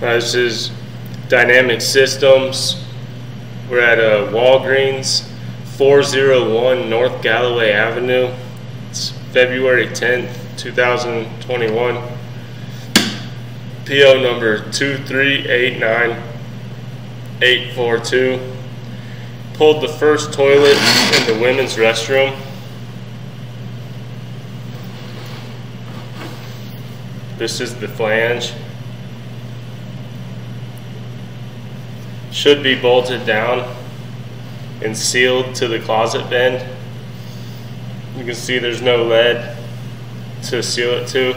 This is Dynamic Systems. We're at Walgreens, 401 North Galloway Avenue. It's February 10th, 2021. PO number 2389842. Pulled the first toilet in the women's restroom. This is the flange. Should be bolted down and sealed to the closet bend. You can see there's no lead to seal it to.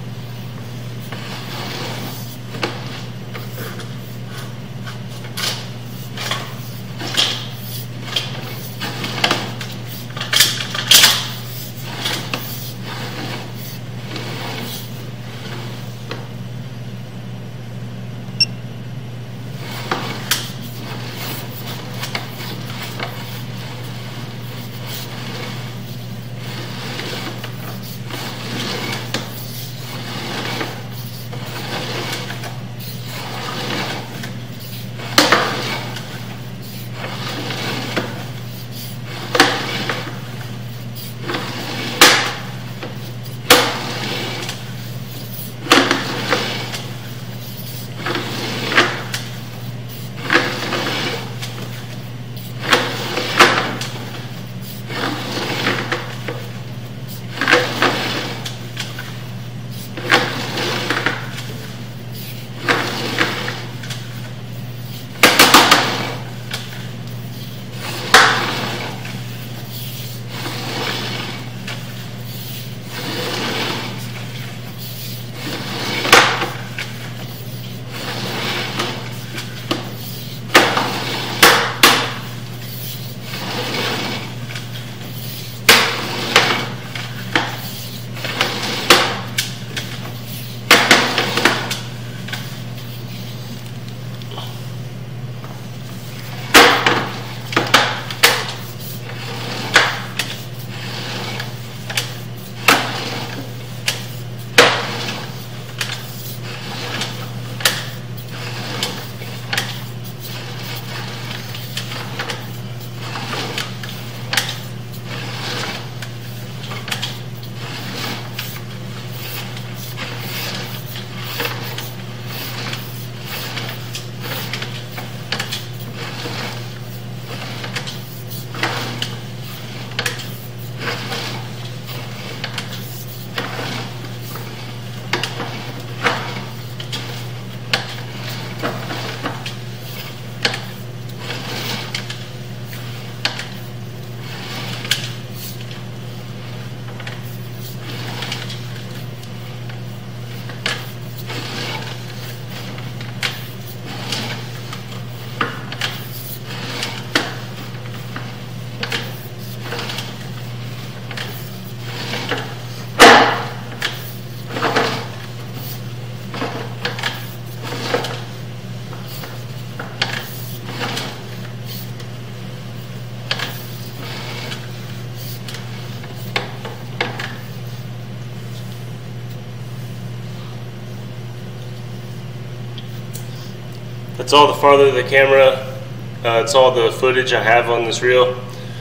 That's all the farther the camera, it's all the footage I have on this reel.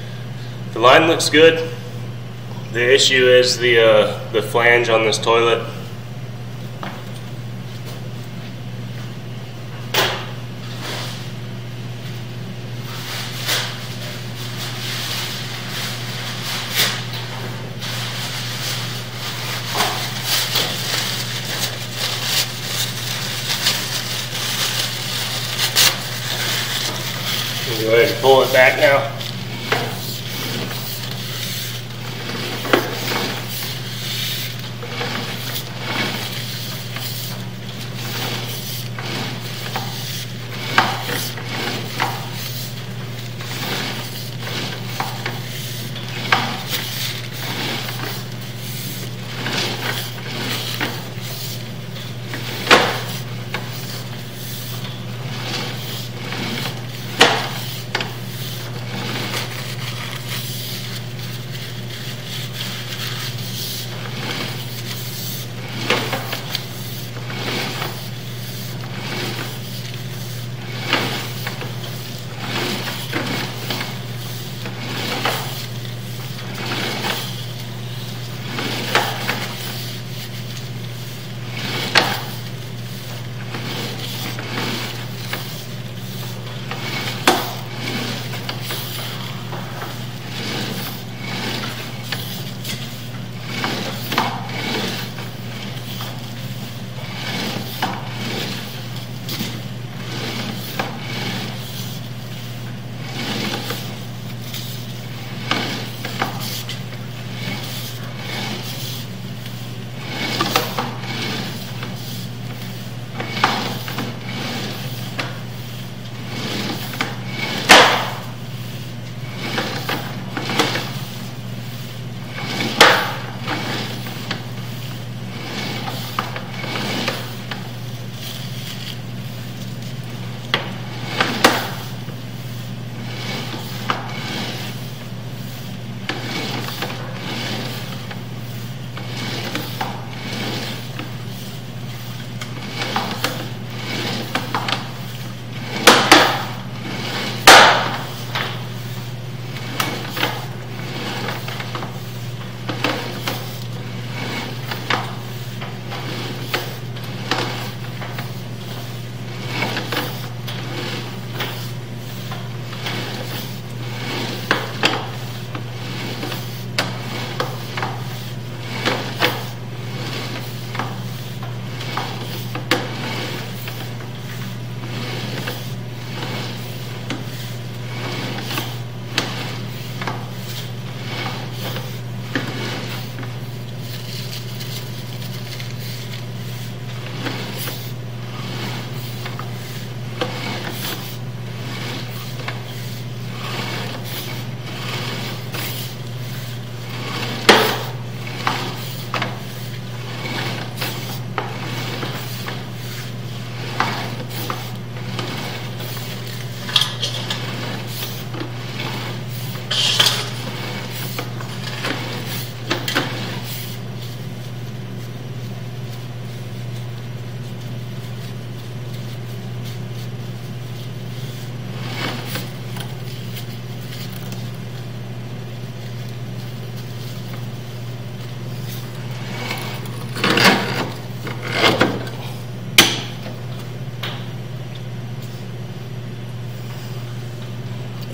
The line looks good. The issue is the flange on this toilet. Go ahead and pull it back now.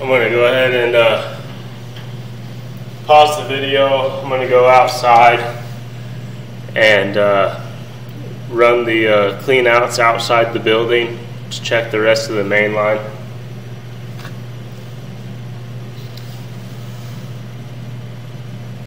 going to go ahead and pause the video. I'm going to go outside and run the clean outs outside the building to check the rest of the main line.